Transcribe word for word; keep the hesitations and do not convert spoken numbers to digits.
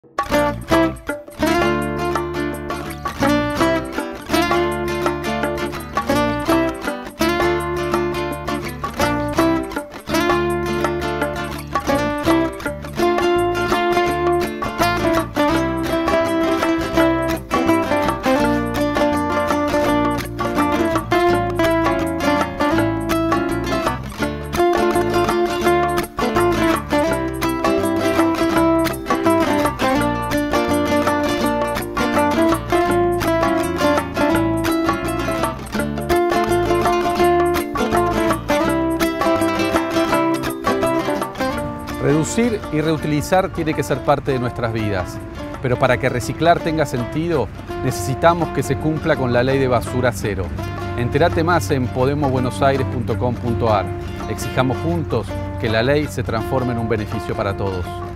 Reducir y reutilizar tiene que ser parte de nuestras vidas, pero para que reciclar tenga sentido, necesitamos que se cumpla con la ley de basura cero. Entérate más en podemos buenos aires punto com punto ar. Exijamos juntos que la ley se transforme en un beneficio para todos.